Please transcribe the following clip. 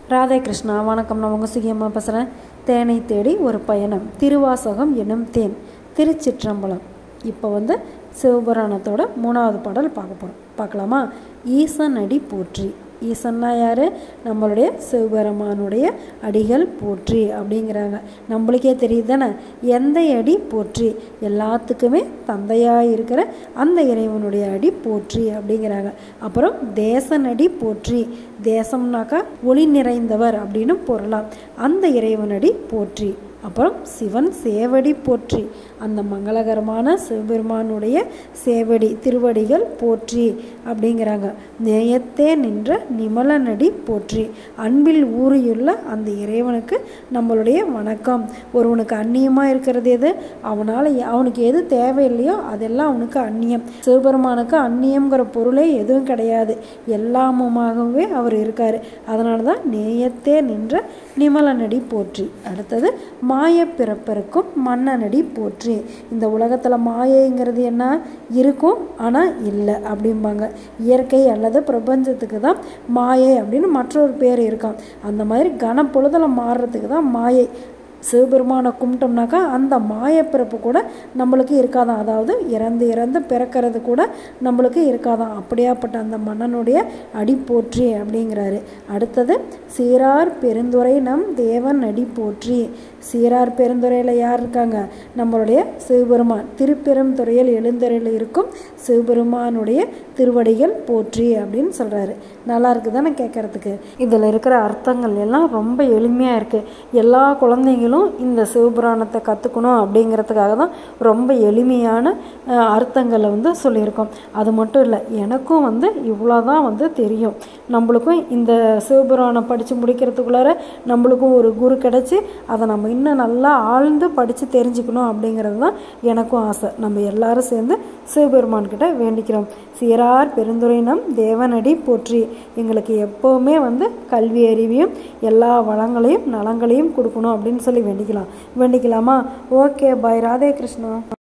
ராதே கிருஷ்ணா. வணக்கம். நான் உங்கள் சுகியம்மா பேசுகிறேன். தேனை தேடி ஒரு பயணம், திருவாசகம் என்னும் தேன், திருச்சிற்றம்பலம். இப்போ சிவபுராணத்தோட 3வது பாடல் பார்க்கலாமா? ஈசன் அடி போற்றி. ஈசன்னா யார்? நம்மளுடைய சிவபெருமானுடைய அடிகள் போற்றி அப்படிங்கிறாங்க. நம்மளுக்கே தெரியுது தானே, எந்த அடி போற்றி, எல்லாத்துக்குமே தந்தையாக இருக்கிற அந்த இறைவனுடைய அடி போற்றி அப்படிங்கிறாங்க. அப்புறம் தேசன் அடி போற்றி. தேசம்னாக்கா ஒளி நிறைந்தவர் அப்படின்னு பொருளாம். அந்த இறைவனடி போற்றி. அப்புறம் சிவன் சேவடி போற்றி. அந்த மங்களகரமான சிவபெருமானுடைய சேவடி திருவடிகள் போற்றி அப்படிங்கிறாங்க. நேயத்தே நின்ற நிமலனடி போற்றி. அன்பில் ஊறியுள்ள அந்த இறைவனுக்கு நம்மளுடைய வணக்கம். ஒருவனுக்கு அந்நியமாக இருக்கிறது எது? அவனுக்கு எது தேவையில்லையோ அதெல்லாம் அவனுக்கு அந்நியம். சிவபெருமானுக்கு அந்நியம்ங்கிற பொருளே எதுவும் கிடையாது. எல்லாமுமாகவே அவர் இருக்கார். அதனால தான் நேயத்தே நின்ற நிமலனடி போற்றி. அடுத்தது மாய பிறப்பருக்கும் மன்னனடி போற்றி. இந்த உலகத்தில் மாயைங்கிறது என்ன? இருக்கும் ஆனால் இல்லை அப்படிம்பாங்க. இயற்கை அல்லது பிரபஞ்சத்துக்கு தான் மாயை அப்படின்னு மற்றொரு பேர் இருக்கான். அந்த மாதிரி கனப்பொழுதில் மாறுறதுக்கு தான் மாயை. சிவபெருமானை கும்பிட்டோம்னாக்கா அந்த மாயப்பிறப்பு கூட நம்மளுக்கு இருக்காதான். அதாவது இறந்து பிறக்கிறது கூட நம்மளுக்கு இருக்காதான். அப்படியாப்பட்ட அந்த மன்னனுடைய அடி போற்றி அப்படிங்கிறாரு. அடுத்தது சீரார் பெருந்துறை நம் தேவன் அடி போற்றி. சீரார் பெருந்துறையில் யார் இருக்காங்க? நம்மளுடைய சிவபெருமான். திருப்பெருந்துறையில் எழுந்தருள் இருக்கும் சிவபெருமானுடைய திருவடிகள் போற்றி அப்படின்னு சொல்கிறாரு. நல்லா இருக்குது தானே கேட்குறதுக்கு? இதில் இருக்கிற அர்த்தங்கள் எல்லாம் ரொம்ப எளிமையாக இருக்குது. எல்லா குழந்தைங்களும் இந்த சிவபுராணத்தை கற்றுக்கணும் அப்படிங்கிறதுக்காக தான் ரொம்ப எளிமையான அர்த்தங்களை சொல்லியிருக்கோம். அது மட்டும் இல்லை, எனக்கும் இவ்வளோதான் தெரியும். நம்மளுக்கும் இந்த சிவபுராணம் படித்து முடிக்கிறதுக்குள்ளார நம்மளுக்கும் ஒரு குரு கிடச்சி அதை நம்ம இன்னும் நல்லா ஆழ்ந்து படித்து தெரிஞ்சுக்கணும் அப்படிங்கிறது தான் எனக்கும் ஆசை. நம்ம எல்லாரும் சேர்ந்து சிவபெருமான்கிட்ட வேண்டிக்கிறோம். சீரார் பெருந்துறை நம் தேவனடி போற்றி. எங்களுக்கு எப்போவுமே கல்வி அறிவையும் எல்லா வளங்களையும் நலங்களையும் கொடுக்கணும் அப்படின்னு சொல்லி வேண்டிக்கலாமா? Okay, bye. ராதே கிருஷ்ணா.